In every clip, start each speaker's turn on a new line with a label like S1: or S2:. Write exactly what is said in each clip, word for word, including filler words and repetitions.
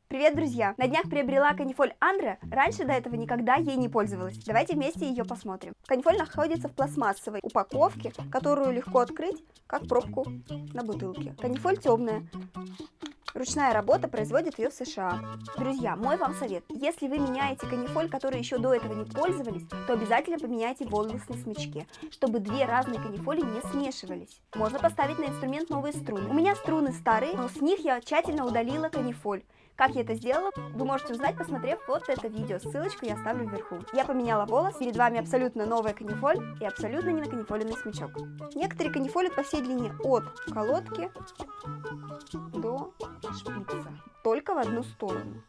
S1: Привет, друзья! На днях приобрела канифоль Андре, раньше до этого никогда ей не пользовалась. Давайте вместе ее посмотрим. Канифоль находится в пластмассовой упаковке, которую легко открыть, как пробку на бутылке. Канифоль темная. Ручная работа, производит ее в США. Друзья, мой вам совет. Если вы меняете канифоль, которые еще до этого не пользовались, то обязательно поменяйте волосы на смычке, чтобы две разные канифоли не смешивались. Можно поставить на инструмент новые струны. У меня струны старые, но с них я тщательно удалила канифоль. Как я это сделала, вы можете узнать, посмотрев вот это видео. Ссылочку я оставлю вверху. Я поменяла волос, перед вами абсолютно новая канифоль и абсолютно не наканифоленный смычок. Некоторые канифолят по всей длине от колодки до шпица, только в одну сторону.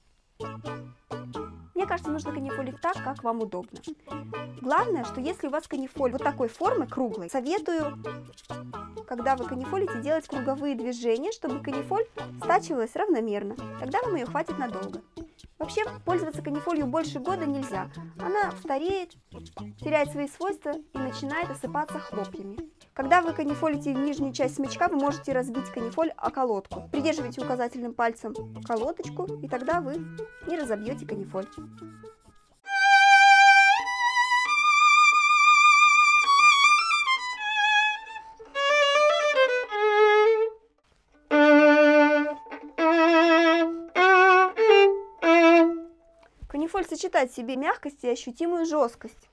S1: Мне кажется, нужно канифолить так, как вам удобно. Главное, что если у вас канифоль вот такой формы, круглой, советую, когда вы канифолите, делать круговые движения, чтобы канифоль стачивалась равномерно. Тогда вам ее хватит надолго. Вообще, пользоваться канифолью больше года нельзя. Она стареет, теряет свои свойства и начинает осыпаться хлопьями. Когда вы канифолите нижнюю часть смычка, вы можете разбить канифоль о колодку. Придерживайте указательным пальцем колодочку, и тогда вы не разобьете канифоль. Канифоль сочетает в себе мягкость и ощутимую жесткость.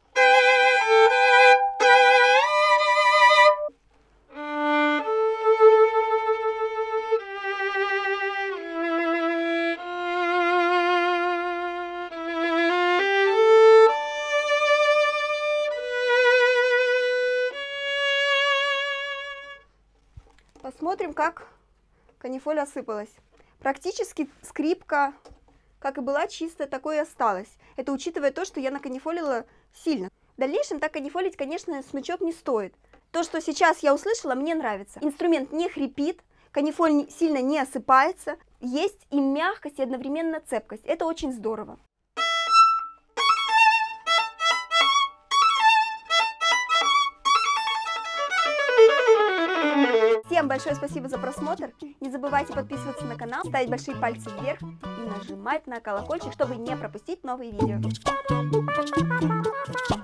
S1: Посмотрим, как канифоль осыпалась. Практически скрипка, как и была, чистая, такой и осталась. Это учитывая то, что я наканифолила сильно. В дальнейшем так канифолить, конечно, смычок не стоит. То, что сейчас я услышала, мне нравится. Инструмент не хрипит, канифоль сильно не осыпается, есть и мягкость, и одновременно цепкость. Это очень здорово. Всем большое спасибо за просмотр. Не забывайте подписываться на канал, ставить большие пальцы вверх и нажимать на колокольчик, чтобы не пропустить новые видео.